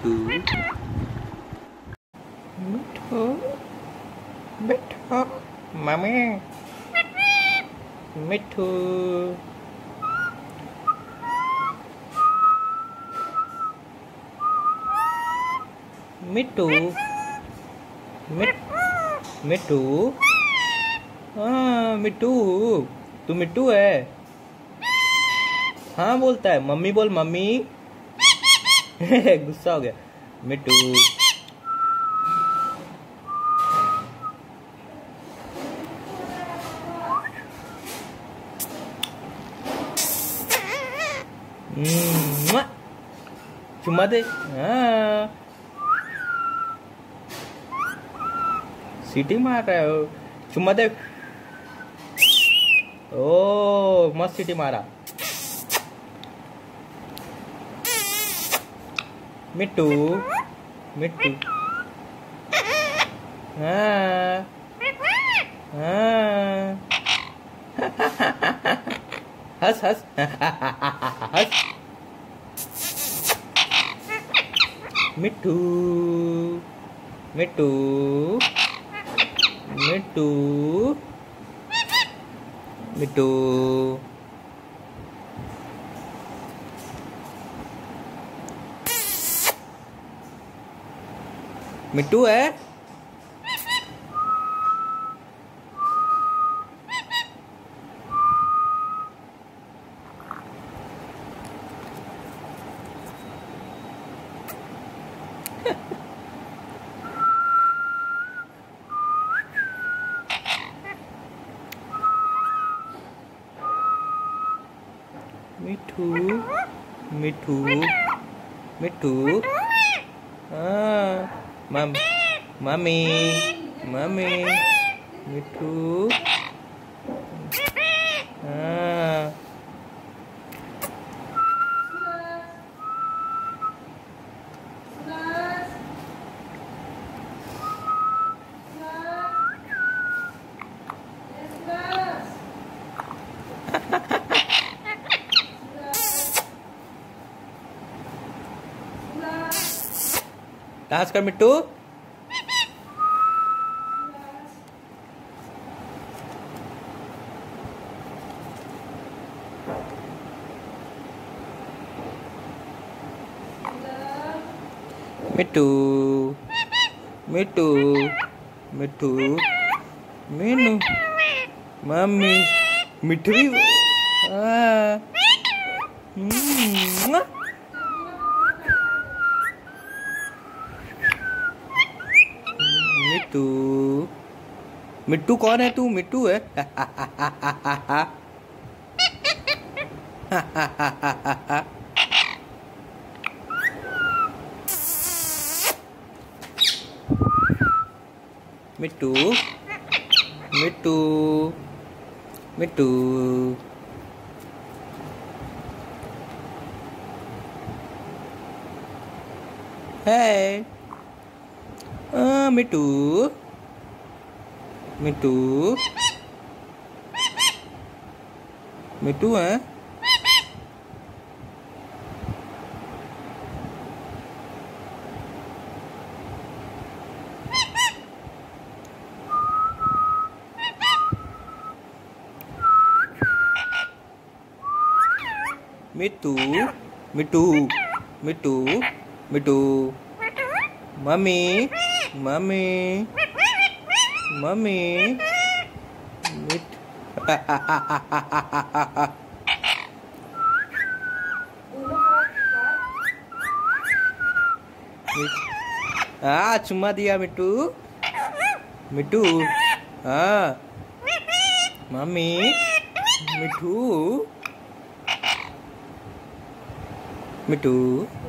मिट्टू Mittu Mittu mummy मिट्टू मिट्टू मिट्टू हाँ मिट्टू तू मिट्टू है। हाँ बोलता है मम्मी बोल मम्मी। गुस्सा हो गया मिट्टू। चुम्मा दे। हाँ सीटी मार रहा है वो। चुम्मा दे। ओ मस्त सीटी मारा। मिट्टू मिट्टू हाँ हाँ हंस हंस हंस। मिट्टू मिट्टू मिट्टू मिट्टू मिट्टू है। मिट्टू मिट्टू मिट्टू हाँ मम्मी मम्मी मिट्टू हाँ डांस कर मिट्टू। मिट्टू मिट्टू मिट्टू मीनू मम्मी मिट्टू मिट्टू मिट्टू कौन है तू मिट्टू है। मिट्टू मिट्टू मिट्टू है मिट्टू मिट्टू मिट्टू है। Mittu Mittu Mittu Mittu mummy mummy mummy हाँ चुम्मा दिया मिट्टू मिट्टू हाँ मम्मी मिट्टू मिट्टू